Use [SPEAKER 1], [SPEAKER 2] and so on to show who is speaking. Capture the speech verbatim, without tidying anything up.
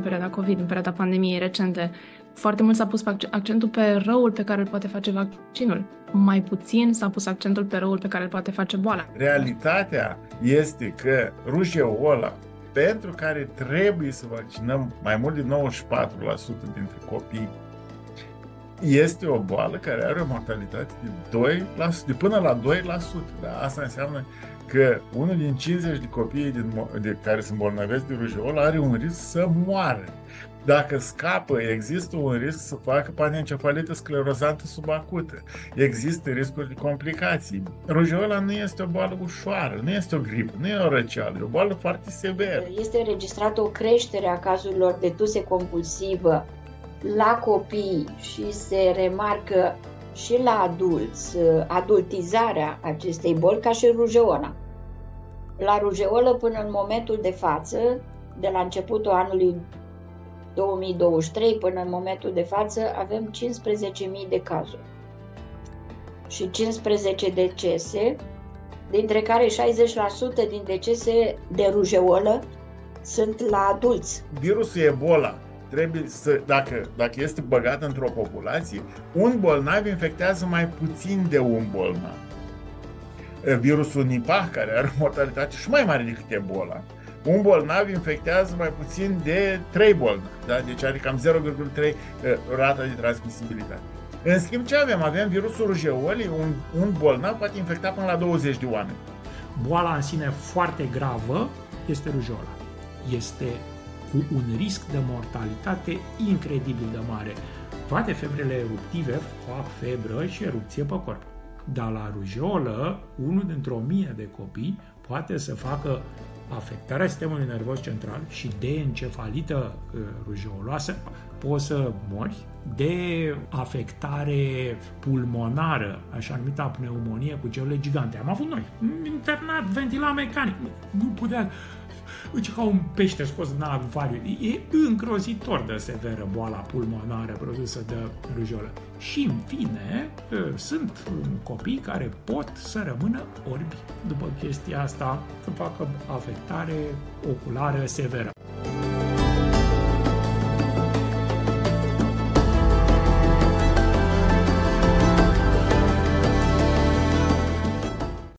[SPEAKER 1] perioada COVID, în perioada pandemiei recente. Foarte mult s-a pus accentul pe răul pe care îl poate face vaccinul. Mai puțin s-a pus accentul pe răul pe care îl poate face boala.
[SPEAKER 2] Realitatea este că rujeola, pentru care trebuie să vaccinăm mai mult de nouăzeci și patru la sută dintre copii, este o boală care are o mortalitate de, doi la sută, de până la doi la sută. Da? Asta înseamnă că unul din cincizeci de copii din, de care se îmbolnăvesc de rujeolă are un risc să moară. Dacă scapă, există un risc să facă paniencefalită sclerozantă subacută. Există riscuri de complicații. Rujeola nu este o boală ușoară, nu este o gripă, nu e o răceală, e o boală foarte severă.
[SPEAKER 3] Este înregistrată o creștere a cazurilor de tuse compulsivă la copii și se remarcă și la adulți adultizarea acestei boli ca și rujeola. La rujeolă, până în momentul de față, de la începutul anului două mii douăzeci și trei până în momentul de față, avem cincisprezece mii de cazuri și cincisprezece decese, dintre care șaizeci la sută din decese de rujeolă sunt la adulți.
[SPEAKER 2] Virusul Ebola trebuie să, dacă, dacă este băgat într-o populație, un bolnav infectează mai puțin de un bolnav. Virusul Nipah, care are o mortalitate și mai mare decât Ebola, un bolnav infectează mai puțin de trei bolnavi, da? Deci are cam zero virgulă trei rata de transmisibilitate. În schimb, ce avem? Avem virusul rujeolii, un, un bolnav poate infecta până la douăzeci de oameni.
[SPEAKER 4] Boala în sine foarte gravă este rujeola. Este cu un risc de mortalitate incredibil de mare. Toate febrele eruptive fac febră și erupție pe corp. Dar la rujeolă, unul dintre o mie de copii poate să facă afectarea sistemului nervos central și de encefalită uh, rujeoloasă, poți să mori, de afectare pulmonară, așa numită pneumonie cu celule gigante. Am avut noi, internat, ventilat mecanic, nu putea, uite ca un pește scos din acvariu. E îngrozitor de severă boala pulmonară produsă de rujeolă. Și, în fine, sunt copii care pot să rămână orbi după chestia asta, să facă afectare oculară severă.